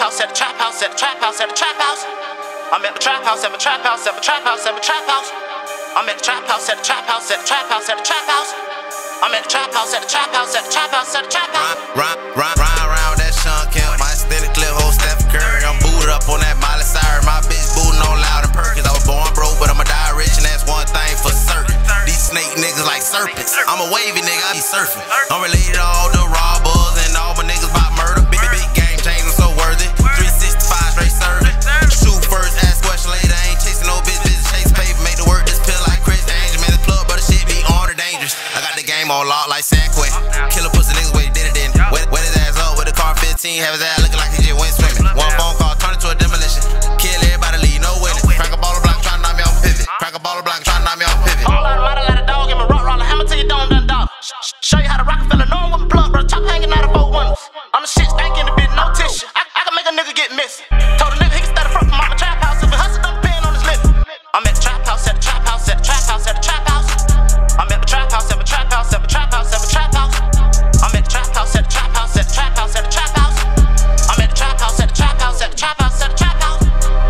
house, at the trap house, at the trap house, at the trap house. I'm at the trap house, at the trap house, at the trap house, at the trap house. I'm at the trap house, at the trap house, at the trap house, at the trap house. I'm at the trap house, at the trap house, at the trap house, at the trap house. Ride around that Sean Kemp, my extended clip, whole Steph Curry. I'm booted up on that Miley Cyrus, my bitch booting on Loud and Perkins. I was born broke, but I'ma die rich, and that's one thing for certain. These snake niggas like serpents. I'm a wavy nigga, I be surfing. I'm related to all the robbers and all my niggas about murder. Big game change, I'm so worthy. 365 straight serving. Shoot first, ask question later. I ain't chasing no bitch, chase paper. Make the work disappear like Chris Angel. Man, the plug, but the shit be on the dangerous. I got the game on lock like San Quentin. Killer pussy niggas way did it then. Wet his ass up with the car 15. Have his ass looking like he just went swimming. One phone call, turn it to a demolition. Kill everybody, leave no witness. Crack a ball of block, tryna knock me off pivot. Crack a ball of block, tryna knock me off pivot. Whole lot of model, lot of dog, give me rock, roll a hammer till you don't done dog. Show you how to Rockefeller, know I'm with plug, bro. Chop hanging out of 4 windows. I'm the shit stank in the bit, no tissue. I can make a nigga get missing. Told a nigga he can stay the front from my trap house. If he hustle, don't pin on his lip. I'm at the trap house, at the trap house, at the trap house, at the trap house. I'm at the trap house, at the trap house, at the trap house, at the trap house. I'm at the trap house, at the trap house, at the trap house, at the trap house. I'm at the trap house, at the trap house, at the trap house, at the trap house.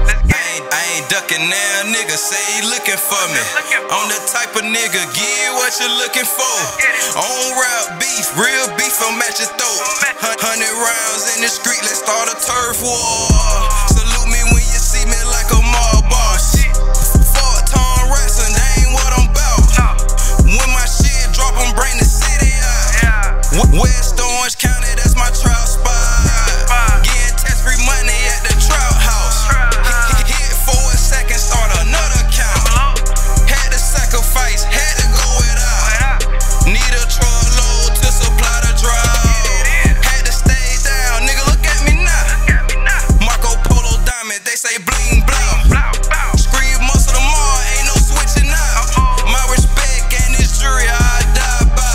I ain't ducking now, nigga say he looking for me. I'm the type of nigga, get what you looking for. On rap beef, real beef, I'm at your throat. 100 rounds in the street, let's start a turf war. Salute me when you see me like a mob boss. 4-ton wrestling, that ain't what I'm about. When my shit drop, I'm bring the city out. West Orange County, that's my trap spot. Getting tax-free money at the TrapHouse. Hit for a second, start another count. Had to sacrifice, had to go without. Need a truckload to supply the drought. Had to stay down, nigga, look at me now. Marco Polo diamond, they say bling bling. Scream muscle tomorrow, ain't no switching out. My respect and this jury, I die by.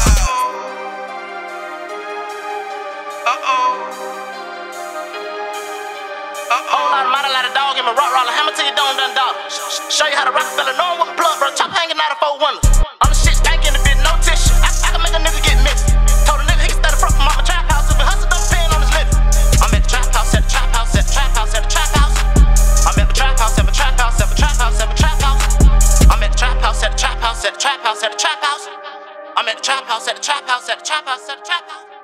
Whole lot of model, lot of dog, give me rock, roll a hammer till you don't done dog. Show you how to Rockefeller, know I'm with plug, bro. Chop hanging out of 4 windows. I'm the shit stank in the bit, no tissue. I can make a nigga get missing. Told a nigga he can stay the front from my trap house. If he hustle, don't pin on his lip. I'm at the trap house, at the trap house, at the trap house, at the trap house. I'm at the trap house, at the trap house, at the trap house, at the trap house. I'm at the trap house, at the trap house, at the trap house, at the trap house. I'm at the trap house, at the trap house, at the trap house, at the trap house.